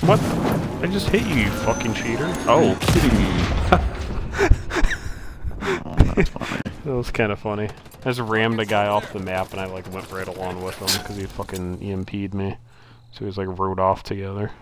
What? I just hit you, you fucking cheater. Oh. Kidding me. Oh, that's funny. That was kind of funny. I just rammed a guy off the map and I like went right along with him because he fucking EMP'd me. So he was like rode off together.